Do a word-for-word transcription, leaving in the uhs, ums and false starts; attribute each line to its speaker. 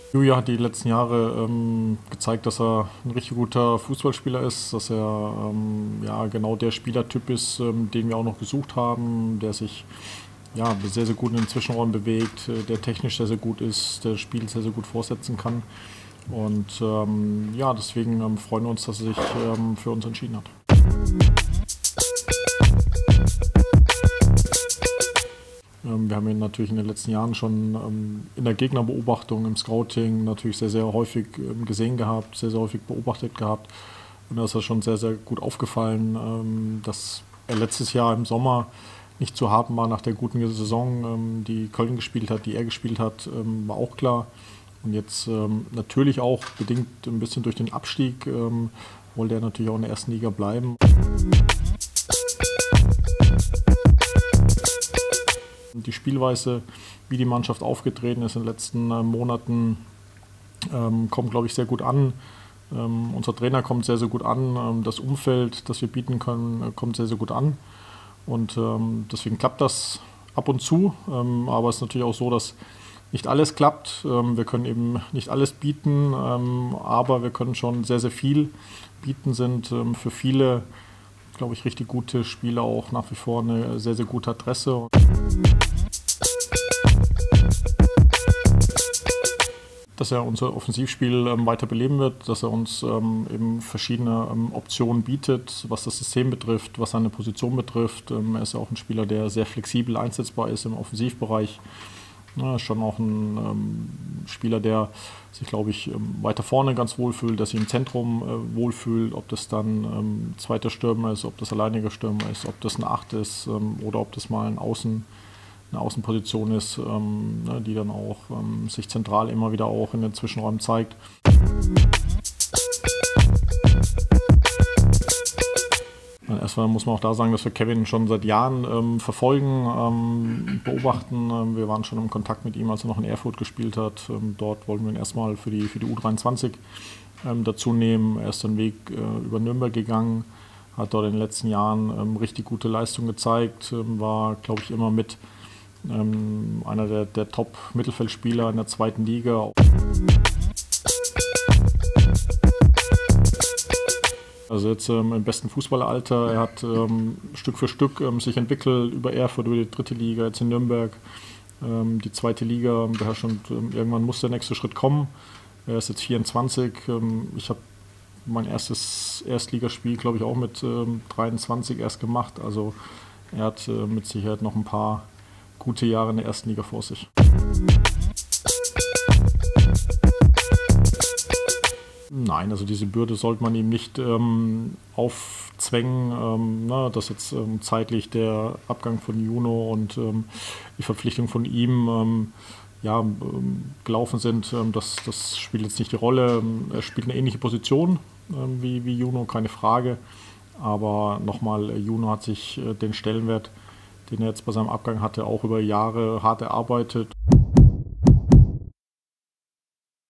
Speaker 1: Julia hat die letzten Jahre ähm, gezeigt, dass er ein richtig guter Fußballspieler ist, dass er ähm, ja, genau der Spielertyp ist, ähm, den wir auch noch gesucht haben, der sich ja, sehr, sehr gut in den Zwischenräumen bewegt, äh, der technisch sehr, sehr gut ist, der das Spiel sehr, sehr gut fortsetzen kann. Und ähm, ja, deswegen ähm, freuen wir uns, dass er sich ähm, für uns entschieden hat. Ähm, wir haben ihn natürlich in den letzten Jahren schon ähm, in der Gegnerbeobachtung, im Scouting natürlich sehr, sehr häufig ähm, gesehen gehabt, sehr, sehr häufig beobachtet gehabt. Und da ist er schon sehr, sehr gut aufgefallen, ähm, dass er letztes Jahr im Sommer nicht zu haben war nach der guten Saison, ähm, die Köln gespielt hat, die er gespielt hat, ähm, war auch klar. Und jetzt ähm, natürlich auch bedingt ein bisschen durch den Abstieg ähm, wollte er natürlich auch in der ersten Liga bleiben. Die Spielweise, wie die Mannschaft aufgetreten ist in den letzten äh, Monaten, ähm, kommt, glaube ich, sehr gut an. Ähm, unser Trainer kommt sehr, sehr gut an. Ähm, das Umfeld, das wir bieten können, äh, kommt sehr, sehr gut an. Und ähm, deswegen klappt das ab und zu. Ähm, aber es ist natürlich auch so, dass nicht alles klappt. Ähm, wir können eben nicht alles bieten, ähm, aber wir können schon sehr, sehr viel bieten, sind ähm, für viele, glaube ich, richtig gute Spieler auch nach wie vor eine sehr, sehr gute Adresse. Dass er unser Offensivspiel ähm, weiter beleben wird, dass er uns ähm, eben verschiedene ähm, Optionen bietet, was das System betrifft, was seine Position betrifft. Ähm, er ist ja auch ein Spieler, der sehr flexibel einsetzbar ist im Offensivbereich. Ja, schon auch ein ähm, Spieler, der sich, glaube ich, ähm, weiter vorne ganz wohlfühlt, dass sich im Zentrum äh, wohlfühlt, ob das dann ähm, zweiter Stürmer ist, ob das alleiniger Stürmer ist, ob das eine Acht ist ähm, oder ob das mal ein Außen eine Außenposition ist, ähm, ne, die dann auch ähm, sich zentral immer wieder auch in den Zwischenräumen zeigt. Erstmal muss man auch da sagen, dass wir Kevin schon seit Jahren ähm, verfolgen, ähm, beobachten. Ähm, wir waren schon im Kontakt mit ihm, als er noch in Erfurt gespielt hat. Ähm, dort wollten wir ihn erstmal für die, für die U dreiundzwanzig ähm, dazu nehmen. Er ist den Weg äh, über Nürnberg gegangen, hat dort in den letzten Jahren ähm, richtig gute Leistung gezeigt, ähm, war, glaube ich, immer mit ähm, einer der, der Top-Mittelfeldspieler in der zweiten Liga. Also jetzt ähm, im besten Fußballeralter. Er hat ähm, Stück für Stück ähm, sich entwickelt über Erfurt, über die dritte Liga, jetzt in Nürnberg, ähm, die zweite Liga beherrscht und ähm, irgendwann muss der nächste Schritt kommen. Er ist jetzt vierundzwanzig. Ähm, ich habe mein erstes Erstligaspiel, glaube ich, auch mit ähm, dreiundzwanzig erst gemacht. Also er hat äh, mit Sicherheit noch ein paar gute Jahre in der ersten Liga vor sich. Nein, also diese Bürde sollte man ihm nicht ähm, aufzwängen, ähm, na, dass jetzt ähm, zeitlich der Abgang von Juno und ähm, die Verpflichtung von ihm ähm, ja, ähm, gelaufen sind. Ähm, das, das spielt jetzt nicht die Rolle. Er spielt eine ähnliche Position ähm, wie, wie Juno, keine Frage. Aber nochmal, Juno hat sich äh, den Stellenwert, den er jetzt bei seinem Abgang hatte, auch über Jahre hart erarbeitet.